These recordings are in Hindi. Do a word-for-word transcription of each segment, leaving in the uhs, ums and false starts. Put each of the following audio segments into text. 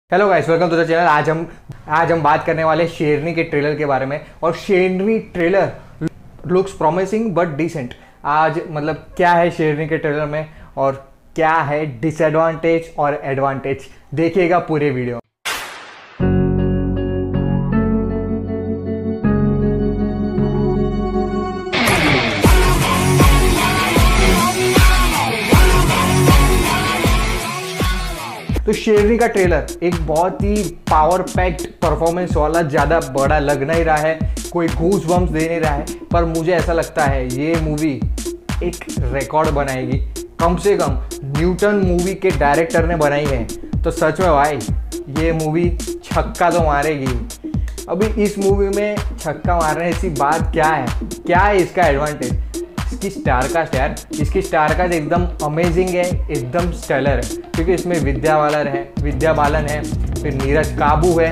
Hello guys, welcome to the channel. आज हम आज हम बात करने वाले शेरनी के ट्रेलर के बारे में। और Sherni trailer looks promising but decent. आज मतलब क्या है शेरनी के ट्रेलर में और क्या है डिसएडवांटेज और एडवांटेज, देखिएगा पूरे वीडियो। तो शेरनी का ट्रेलर एक बहुत ही पावर पैक्ड परफॉर्मेंस वाला, ज़्यादा बड़ा लग नहीं रहा है, कोई गूज बम्स दे नहीं रहा है, पर मुझे ऐसा लगता है ये मूवी एक रिकॉर्ड बनाएगी। कम से कम न्यूटन मूवी के डायरेक्टर ने बनाई है, तो सच में भाई ये मूवी छक्का तो मारेगी। अभी इस मूवी में छक्का मारने जैसी बात क्या है? क्या है इसका एडवांटेज? इसकी स्टार कास्ट यार, इसकी स्टार कास्ट एकदम अमेजिंग है, एकदम स्टेलर है। क्योंकि इसमें विद्या बालन है विद्या बालन है फिर नीरज काबू है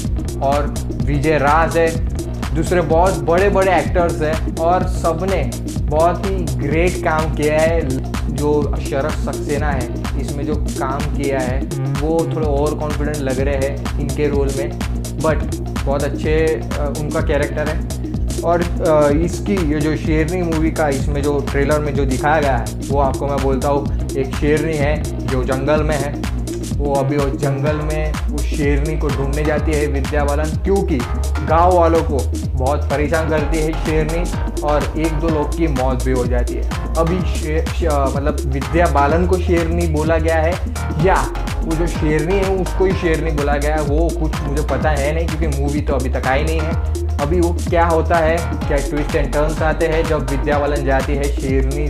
और विजय राज है, दूसरे बहुत बड़े बड़े एक्टर्स हैं और सबने बहुत ही ग्रेट काम किया है। जो शरद सक्सेना है इसमें जो काम किया है वो थोड़े ओवर कॉन्फिडेंट लग रहे हैं इनके रोल में, बट बहुत अच्छे उनका कैरेक्टर है। और इसकी ये जो शेरनी मूवी का इसमें जो ट्रेलर में जो दिखाया गया है वो आपको मैं बोलता हूँ, एक शेरनी है जो जंगल में है। वो अभी वो जंगल में उस शेरनी को ढूंढने जाती है विद्या बालन, क्योंकि गांव वालों को बहुत परेशान करती है शेरनी और एक दो लोग की मौत भी हो जाती है। अभी शे, शे, मतलब विद्या बालन को शेरनी बोला गया है या वो जो शेरनी है उसको ही शेरनी बोला गया है, वो कुछ मुझे पता है नहीं, क्योंकि मूवी तो अभी तक आई नहीं है। अभी वो क्या होता है, क्या ट्विस्ट एंड टर्न्स आते हैं जब विद्या बालन जाती है शेरनी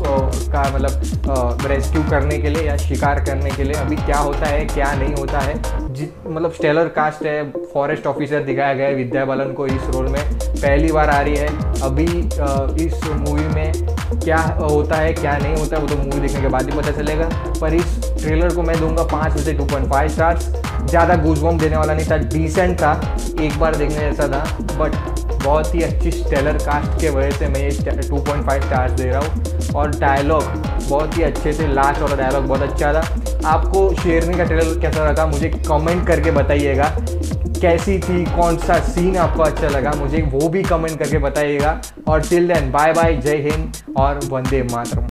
का मतलब रेस्क्यू करने के लिए या शिकार करने के लिए। अभी क्या होता है क्या नहीं होता है, जि मतलब स्टेलर कास्ट है। फॉरेस्ट ऑफिसर दिखाया गया है विद्या बालन को इस रोल में, पहली बार आ रही है। अभी इस मूवी में क्या होता है क्या नहीं होता है वो तो मूवी देखने के बाद ही पता चलेगा। पर इस ट्रेलर को मैं दूंगा पाँच में से टू पॉइंट फाइव स्टार्स। ज़्यादा गूज़बम्प देने वाला नहीं था, डिसेंट था, एक बार देखने जैसा था, बट बहुत ही अच्छी स्टेलर कास्ट के वजह से मैं ये टू पॉइंट फाइव स्टार्स दे रहा हूँ। और डायलॉग बहुत ही अच्छे थे, लास्ट वाला डायलॉग बहुत अच्छा था। आपको शेरनी का ट्रेलर कैसा लगा मुझे कमेंट करके बताइएगा, कैसी थी, कौन सा सीन आपको अच्छा लगा, मुझे वो भी कमेंट करके बताइएगा। और टिल देन बाय बाय, जय हिंद और वंदे मातरम।